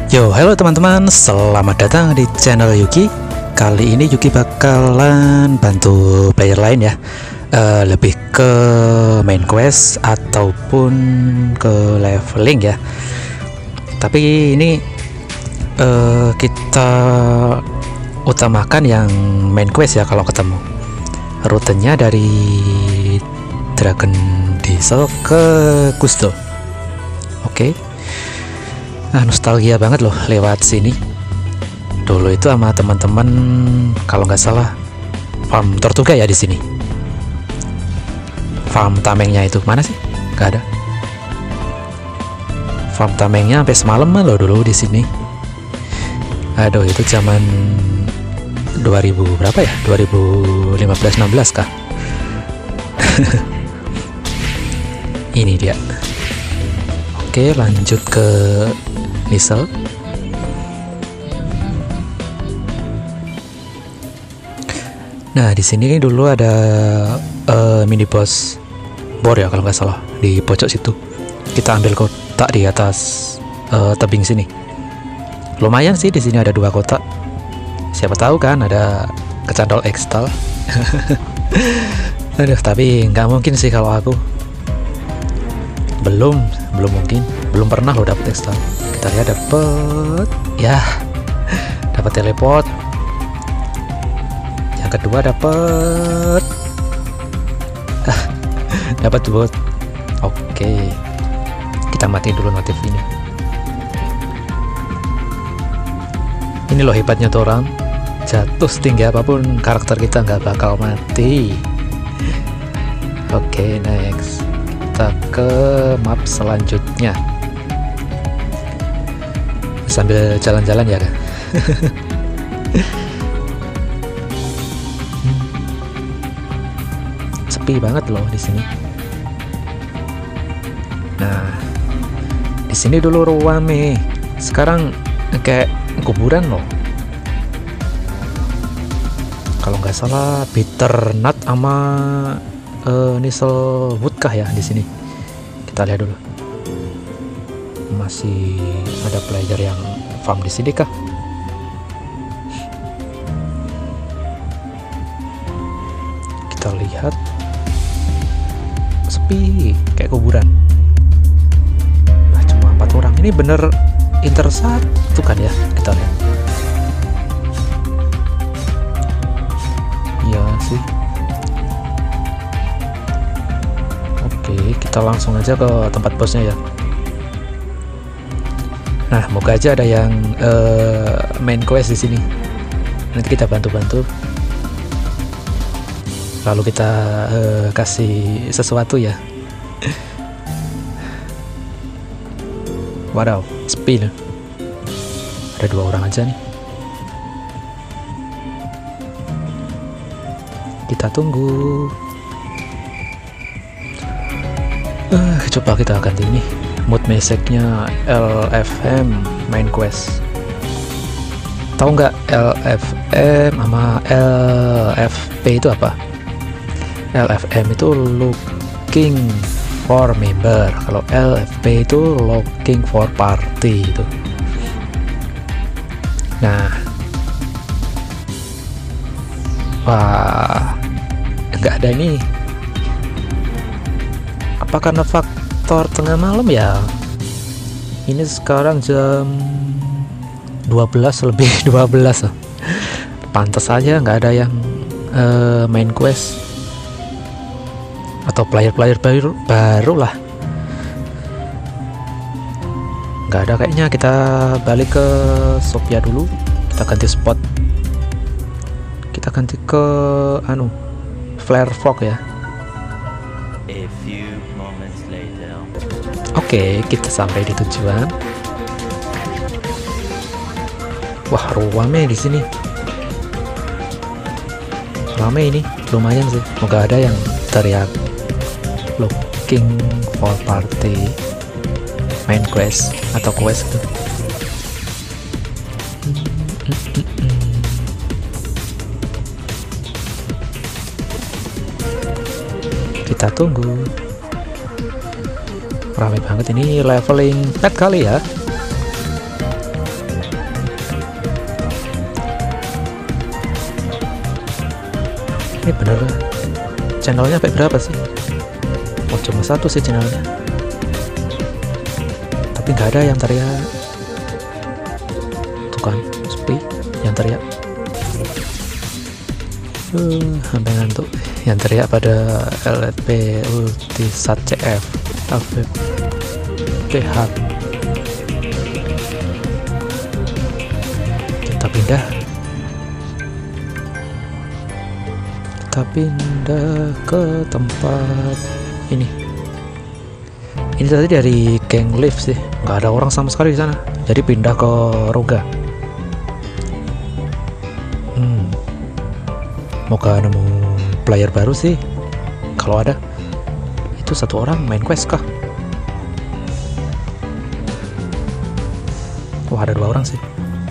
Yo, halo teman-teman, selamat datang di channel Yuki. Kali ini Yuki bakalan bantu player lain ya, lebih ke main quest ataupun ke leveling ya. Tapi ini kita utamakan yang main quest ya kalau ketemu. Rutenya dari Dragon Diesel ke Gusto. Oke. Nah, nostalgia banget loh lewat sini. Dulu itu sama teman-teman kalau nggak salah farm Tortuga ya di sini. Farm tamengnya itu mana sih? Nggak ada. Farm tamengnya sampai semalam loh dulu di sini. Aduh, itu zaman 2000 berapa ya? 2015-16 kah? Ini dia. Oke, lanjut ke Diesel. Nah, di sini dulu ada mini boss bor ya kalau nggak salah di pojok situ. Kita ambil kotak di atas tebing sini. Lumayan sih, di sini ada 2 kotak. Siapa tahu kan ada kecantol ekstal. Aduh, tapi nggak mungkin sih kalau aku. Belum mungkin, belum pernah lo dapet ekstal. Kita lihat dapet ya, dapat teleport. Yang kedua dapat dapat bot. Oke, kita mati dulu notif ini. Ini loh hebatnya tuh orang, jatuh setinggi apapun karakter kita nggak bakal mati. Oke, next kita ke map selanjutnya. Sambil jalan-jalan ya kan. Sepi banget loh di sini. Nah, di sini dulu rame, sekarang kayak kuburan loh. Kalau nggak salah bitter nut sama Nisel wood kah ya di sini. Kita lihat dulu. Masih ada player yang farm di sini kah? Kita lihat sepi kayak kuburan. Nah, cuma 4 orang. Ini bener inter satu kan ya? Kita lihat. Iya sih. Oke, kita langsung aja ke tempat bosnya ya. Nah, moga aja ada yang main quest di sini. Nanti kita bantu-bantu. Lalu kita kasih sesuatu ya. Wadaw, sepi nih. Ada 2 orang aja nih. Kita tunggu. Coba kita ganti ini. Mood message-nya LFM main quest. Tahu nggak LFM sama LFP itu apa? LFM itu looking for member, kalau LFP itu looking for party itu. Nah, wah, nggak ada ini. Apa karena faktor tengah malam ya? Ini sekarang jam 12 lebih 12 loh. Pantas aja nggak ada yang main quest atau player baru lah. Nggak ada kayaknya. Kita balik ke Sophia dulu. Kita ganti spot. Kita ganti ke Flare Fog ya. Oke, kita sampai di tujuan. Wah, rame di sini. Rame ini, lumayan sih. Moga ada yang teriak looking for party main quest atau quest itu. Kita tunggu. Rame banget ini, leveling pet kali ya. ini bener channelnya sampai berapa sih? Oh cuma satu sih channelnya, tapi nggak ada yang teriak. Tuh kan sepi yang teriak. Sampai ngantuk yang teriak pada LSP Ultisat CF PH. Kita pindah ke tempat ini tadi dari Gang Lift sih, nggak ada orang sama sekali di sana, jadi pindah ke Roga. Moga nemu player baru sih, kalau ada. Itu satu orang main quest kah? Wah ada 2 orang sih.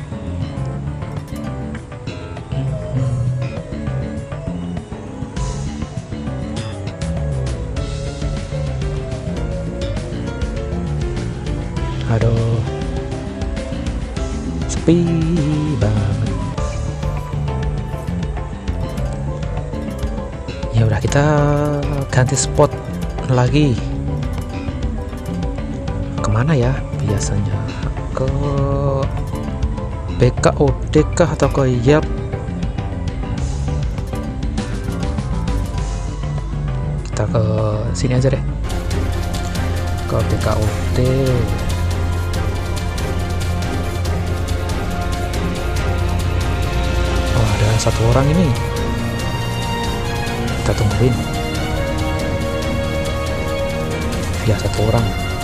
Aduh, sepi banget. Ya udah, kita ganti spot lagi. Kemana ya biasanya? Ke BKOD kah atau ke Yap? Kita ke sini aja deh, ke BKOD. Oh ada satu orang ini, kita tungguin. Ya satu orang.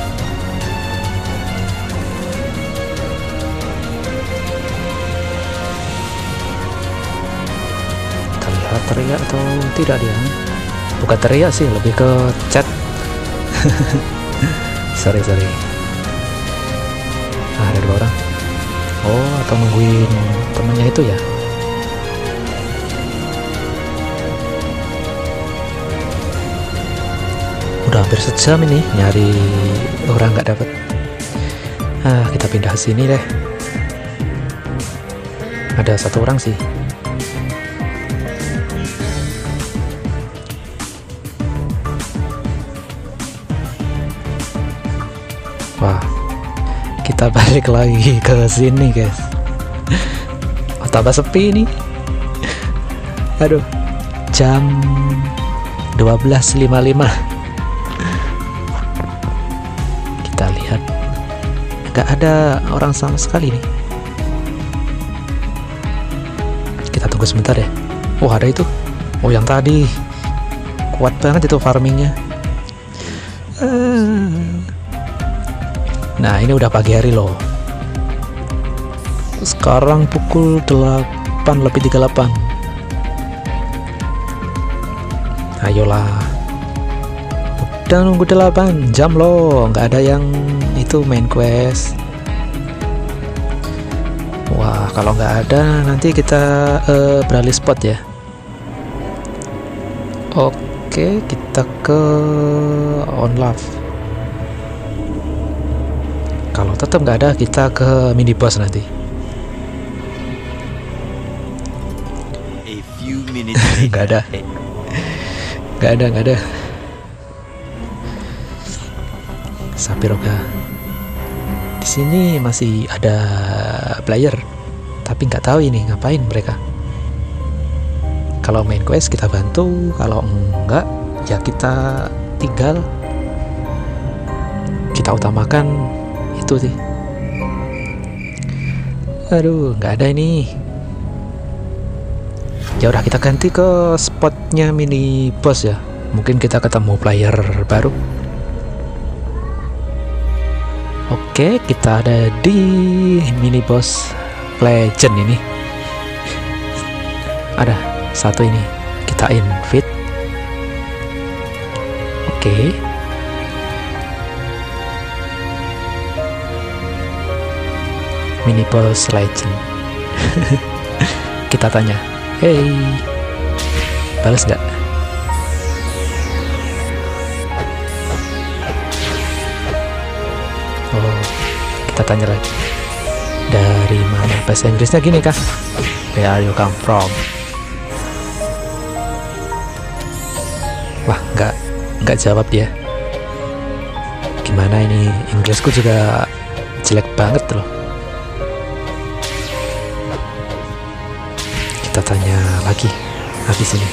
Kita lihat teriak atau tidak dia. Bukan teriak sih, lebih ke chat. sorry. Ada 2 orang. Oh atau nungguin temannya itu ya. Udah hampir sejam ini nyari orang nggak dapet. Kita pindah ke sini deh. Ada satu orang sih. Wah, kita balik lagi ke sini guys. Oh, tambah sepi nih. Aduh, jam 12.55. Kita lihat nggak ada orang sama sekali nih. Kita tunggu sebentar ya. Oh ada itu. Oh yang tadi kuat banget itu farmingnya. Nah ini udah pagi hari loh. Sekarang pukul 8:38. Ayolah, udah nunggu 8 jam loh, nggak ada yang itu main quest. Wah kalau nggak ada nanti kita beralih spot ya. Oke, kita ke Onlaf. Kalau tetap nggak ada, kita ke mini boss nanti. Nggak ada. Sapiroga. Di sini masih ada player, tapi nggak tahu ini ngapain mereka. Kalau main quest kita bantu, kalau enggak ya kita tinggal. Kita utamakan itu sih. Aduh, nggak ada ini. Ya udah kita ganti ke spotnya mini boss ya. Mungkin kita ketemu player baru. Oke, kita ada di mini boss legend ini. Ada satu ini. Kita invite. Oke. Mini boss legend. Kita tanya, hey, balas nggak? Oh, kita tanya lagi. Dari mana? Bahasa Inggrisnya gini kah? Where are you come from? Wah, nggak jawab dia. Gimana ini, Inggrisku juga jelek banget loh. Kita tanya lagi habis ini.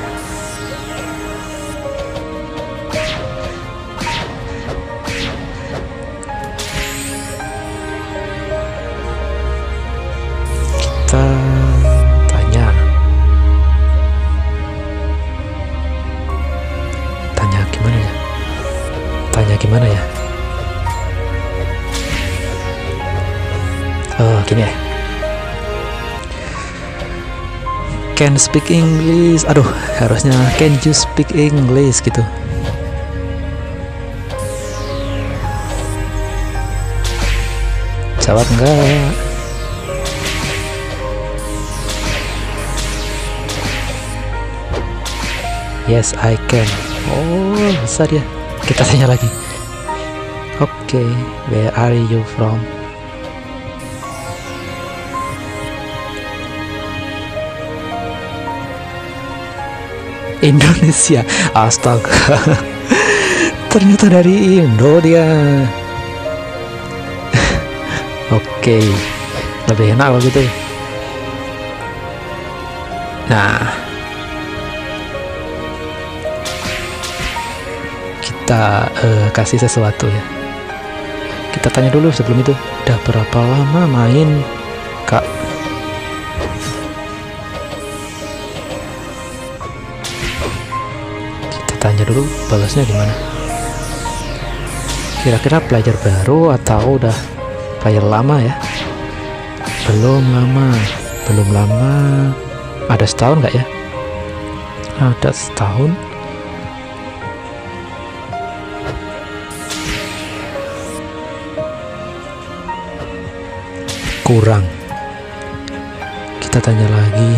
Kita tanya gimana ya? Tanya gimana ya? Oh, gini ya. Can speak English. Aduh, harusnya can you speak English gitu. Jawab enggak? Yes, I can. Oh, bisa dia. Kita tanya lagi. Oke, where are you from? Indonesia. Astaga. Ternyata dari Indo dia. Oke, lebih enak kalau gitu. Nah, kita kasih sesuatu ya. Kita tanya dulu sebelum itu, udah berapa lama main, Kak? Kita tanya dulu balasnya gimana. Kira-kira player baru atau udah player lama ya? Belum lama. Ada setahun nggak ya? Ada setahun. Kurang. Kita tanya lagi.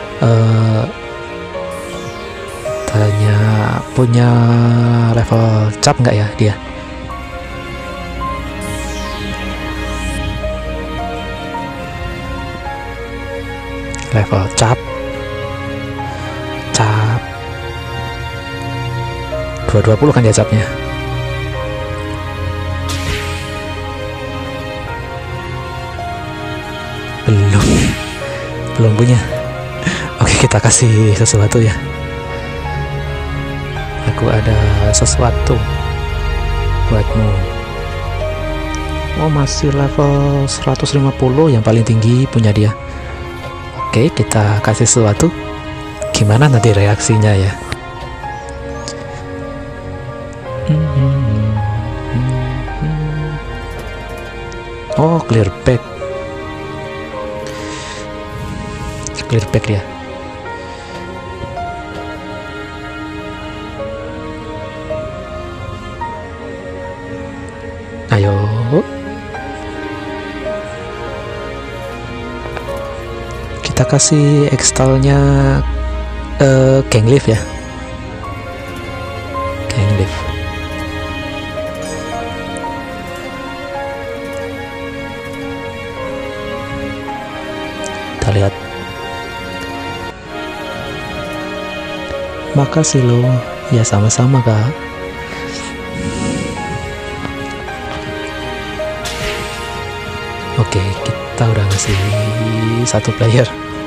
Tanya punya level cap nggak ya dia? Level cap 220 kan dia capnya. Belum punya. Oke, kita kasih sesuatu ya. Aku ada sesuatu buatmu. Oh, masih level 150, yang paling tinggi punya dia. Oke, kita kasih sesuatu. Gimana nanti reaksinya ya? Oh, clear back dia. Ayo, kita kasih extalnya Gang Lift ya. Gang Lift. Kita lihat. Makasih lo. Ya, sama-sama Kak. Oke, kita udah ngasih satu player.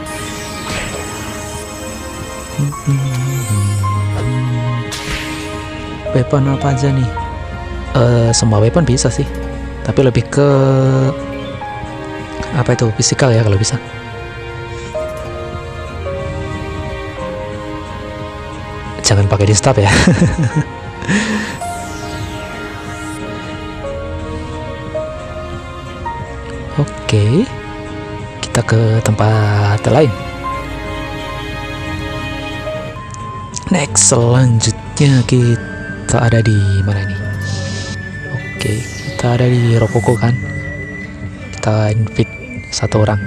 Weapon apa aja nih? Semua weapon bisa sih, tapi lebih ke apa itu, fisikal ya kalau bisa. Jangan pakai di stop ya. Oke, kita ke tempat lain. Next, selanjutnya kita ada di mana ini? Oke, kita ada di Rokoko kan. Kita invite satu orang.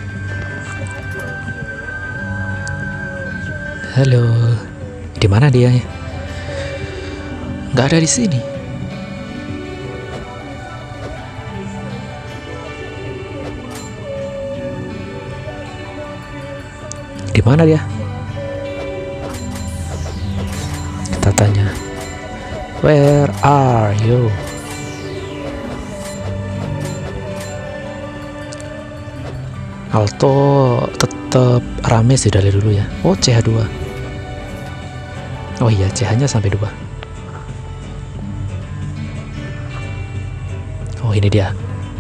Halo, di mana dia? Nggak ada di sini. Di mana dia? Kita Where are you? Alto tetap rame sih dari dulu ya. Oh, CH2. Oh iya, CH-nya sampai 2. Oh, ini dia.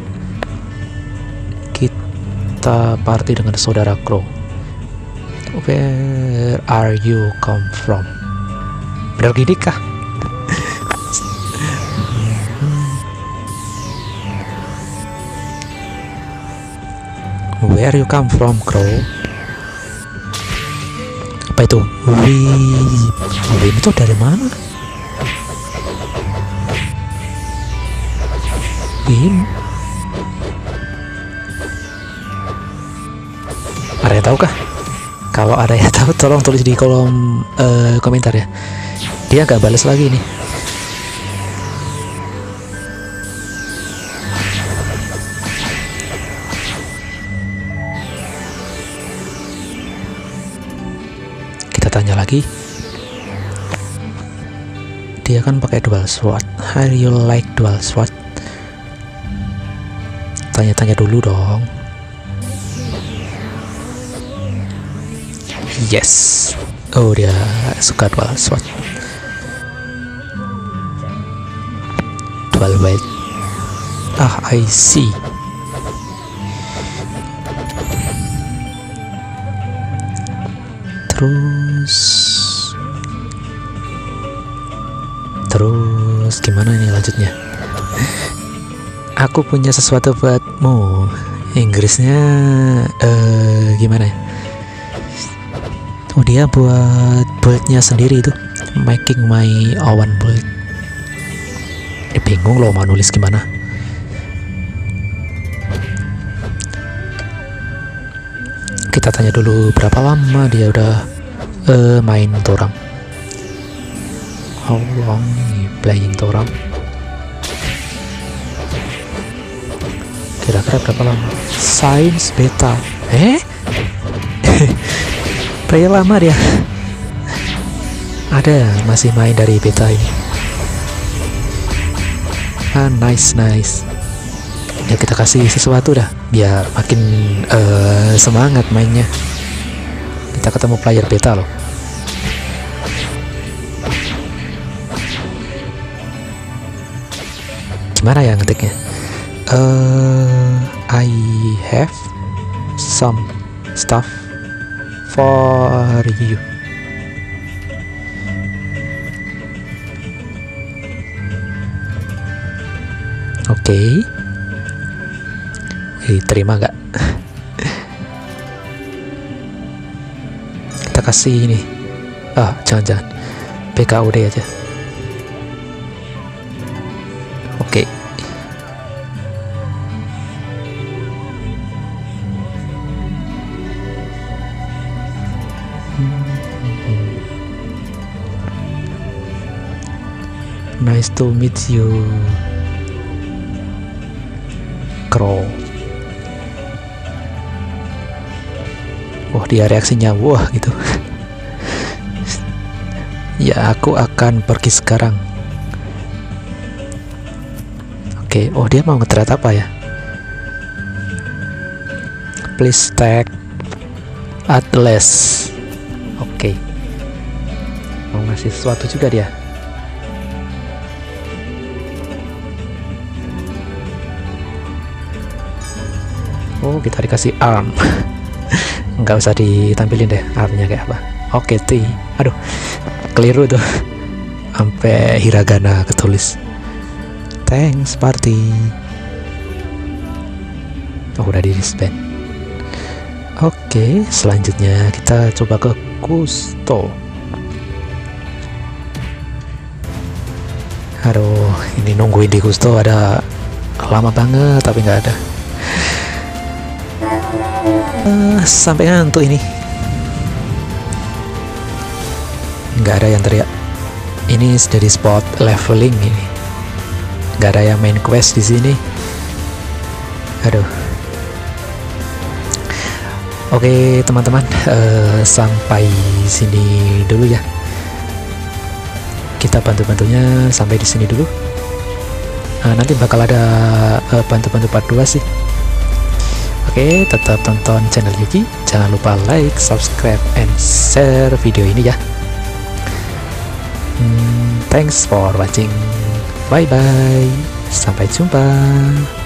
Kita party dengan saudara Crow. Where are you come from? Benar gini kah? Where you come from, Crow? Apa itu? Win itu dari mana? Win? Ada yang tahu kah? Kalau ada yang tahu, tolong tulis di kolom komentar ya. Dia nggak balas lagi nih. Tanya lagi, dia kan pakai dual sword. How do you like dual sword? Tanya-tanya dulu dong. Yes. Oh, dia suka dual sword. Dual weight. I see. Terus gimana ini lanjutnya? Aku punya sesuatu buatmu. Inggrisnya gimana ya? Oh, dia buat build-nya sendiri itu, making my own build. Bingung loh mau nulis gimana. Kita tanya dulu berapa lama dia udah main Torang. How long you playing Torang? Kira-kira berapa lama? Science beta. Berapa lama dia? Ada masih main dari beta ini. Nice. Ya kita kasih sesuatu dah biar makin semangat mainnya. Kita ketemu player beta loh. Gimana ya ngetiknya? I have some stuff for you. Oke. Diterima nggak? Kita kasih ini. Jangan PKUD aja. Oke. Nice to meet you, Crow. Dia reaksinya wah gitu. Ya, aku akan pergi sekarang. Oke. Dia mau nge-trade apa ya? Please tag Atlas. Oke. Mau ngasih sesuatu juga dia. Kita dikasih arm. Nggak usah ditampilin deh armnya kayak apa. Oke, T. Aduh, keliru tuh. Sampai hiragana ketulis. Thanks party. Udah di disband. Oke, selanjutnya kita coba ke Kusto. Aduh, ini nungguin di Kusto ada lama banget tapi nggak ada. Sampai ngantuk ini. Nggak ada yang teriak. Ini dari spot leveling ini. Nggak ada yang main quest di sini. Aduh. Oke teman-teman, sampai sini dulu ya. kita bantu-bantunya sampai di sini dulu. Nanti bakal ada bantu-bantu part 2 sih. Oke, tetap tonton channel Yuki, jangan lupa like, subscribe, and share video ini ya. Thanks for watching, bye bye, sampai jumpa.